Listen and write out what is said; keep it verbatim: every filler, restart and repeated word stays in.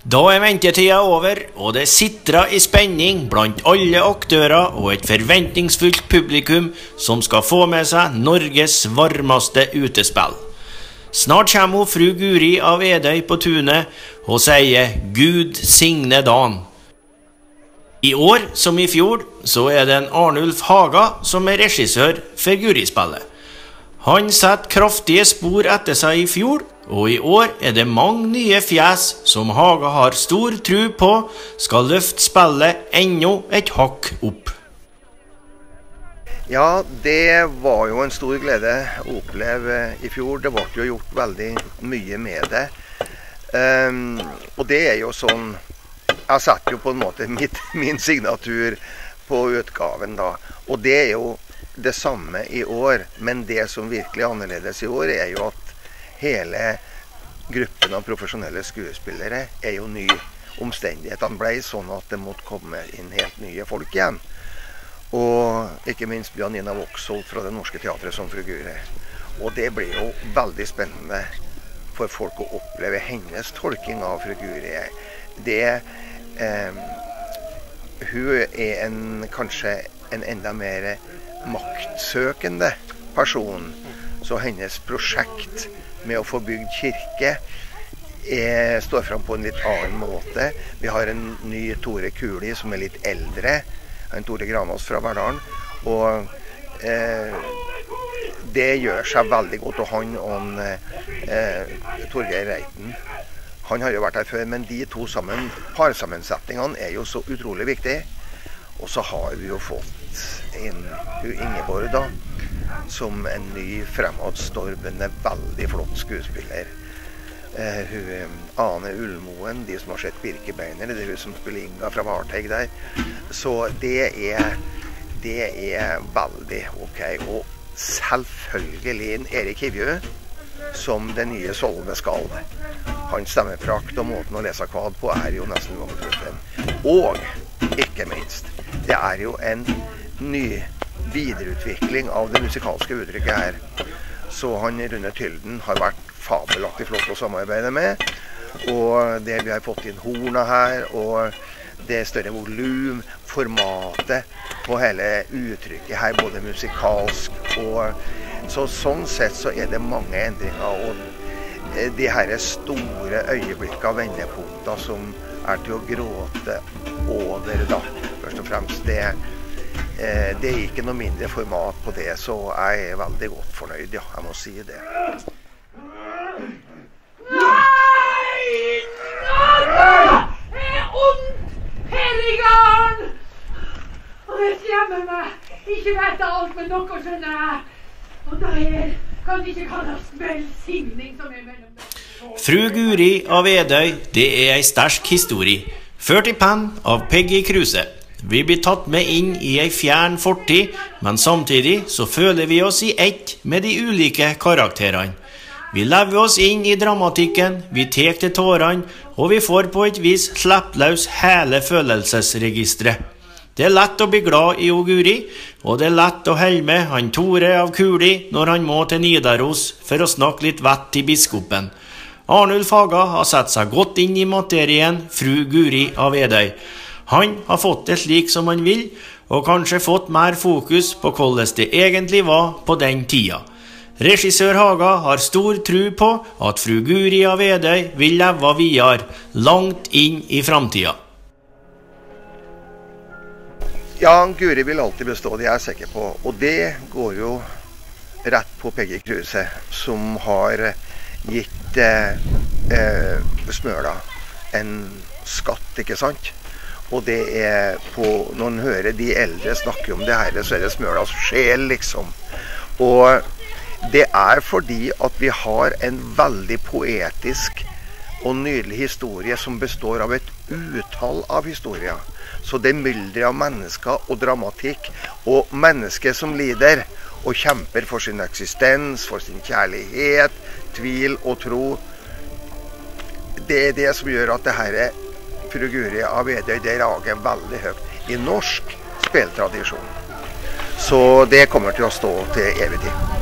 Da er ventetida over, og det sitrer i spenning blant alle aktører og et forventningsfullt publikum som skal få med seg Norges varmeste utespill. Snart kommer hun fru Guri av Edøy på tunet og sier Gud signe dagen. I år, som i fjor, så er det en Arnulf Haga som er regissør for Guri-spillet. Han setter kraftige spor etter seg i fjor, og i år er det mange nye fjes som Haga har stor tro på skal løfte spillet enda et hakk opp. Ja, det var jo en stor glede å oppleve i fjor. Det ble jo gjort veldig mye med det. Um, og det er jo sånn, jeg setter jo på en måte mitt, min signatur på utgaven da. Og det er jo det samme i år, men det som virkelig er annerledes i år er jo at hele gruppen av profesjonelle skuespillere er jo ny. Omstendighetene ble sånn at det måtte komme inn helt nye folk igjen. Og ikke minst Janina Voksholt fra Det Norske Teatret som fru Guri. Og det blir jo veldig spennende for folk å oppleve hennes tolking av fru Guri. Det, eh, hun er en, kanskje en enda mer maktsøkende person, så hennes prosjekt med å få bygd kirke er, står fram på en litt annen måte. Vi har en ny Tore Kuli som er litt eldre, en Tore Granås fra Verdalen, og eh, det gjør seg veldig godt. Og han og eh, Torgeir Reiten, han har jo vært her før, men de to sammen, parsammensetningene er jo så utrolig viktige. Og så har vi jo fått inn Ingeborg da, som en ny fremadstormende, veldig flott skuespiller. Eh, hun, Ane Ullmoen, de som har sett Birkebeiner, det er hun som spiller Inga fra Varteig der. Så det er, det er veldig ok. Og selvfølgelig Erik Hivjø, som det nye Solve Skalv. Hans stemmeprakt og måten å lese kvad på er jo nesten uovertruffen. Og ikke minst, det er jo en ny videreutvikling av det musikalske uttrykket her. Så han Rune Tylden har vært fabelaktig flott å samarbeide med. Og det vi har fått inn horna her, og det større volum, formatet på hele uttrykket her, både musikalsk og... Så sånn sett så er det mange endringer, og de her store øyeblikkene, vendepunkter som er til å gråte over da, først og fremst det. Det er ikke noe mindre format på det, så jeg er veldig godt fornøyd, ja, jeg må si det. Nei! Det er ondt, Helligånd! Og det skremmer meg. Ikke vet alt, men noe skjønner jeg. Og det er, kan det ikke kalles velsigning som er mellom dem. Fru Guri av Edøy, det er en sterk historie. Ført i penn av Peggy Kruse. Vi blir tatt med inn i en fjern fortid, men samtidig så føler vi oss i ett med de ulike karakterene. Vi lever oss inn i dramatikken, vi tek til tårene, og vi får på et vis slippe løs hele følelsesregistret. Det er lett å bli glad i Guri, og det er lett å helle med han Tore av Kuli når han må til Nidaros for å snakke litt vett til biskopen. Arnulf Haga har sett seg godt inn i materien fru Guri av Edøy. Han har fått det slik som han vil, og kanskje fått mer fokus på hvordan det egentlig var på den tida. Regissør Haga har stor tro på at fru Guri av Edøy vil leve videre, langt inn i framtida. Ja, Guri vil alltid bestå, det er jeg sikker på. Og det går jo rett på Peggy Kruse, som har gitt eh, eh, Smøla en skatt, ikke sant? Og det er på, når man hører de eldre snakke om det her, så er det Smølas sjel, liksom. Og det er fordi at vi har en veldig poetisk og nydelig historie som består av et utall av historier. Så det er myldre av mennesker og dramatikk, og mennesker som lider og kjemper for sin eksistens, for sin kjærlighet, tvil og tro. Det er det som gjør at det her er fru Guri av Edøy, det rager veldig høyt i norsk spiltradisjon. Så det kommer til å stå til evig tid.